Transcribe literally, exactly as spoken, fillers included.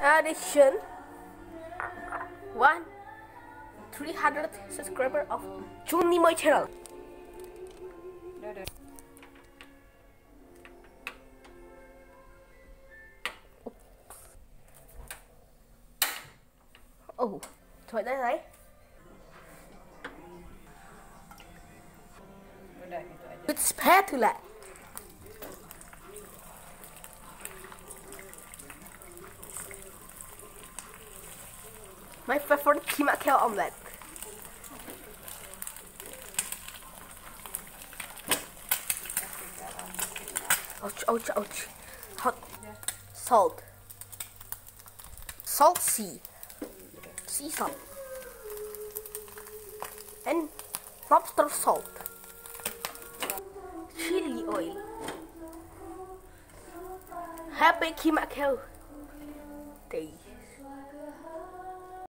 addition one three hundred subscriber of Juni my channel. Oh, trời đây đấy. It's bad to lại. My favorite keema kale omelette. Ouch, ouch, ouch. Hot salt. Salt sea. Sea salt. And lobster salt. Chili oil. Happy keema kale day.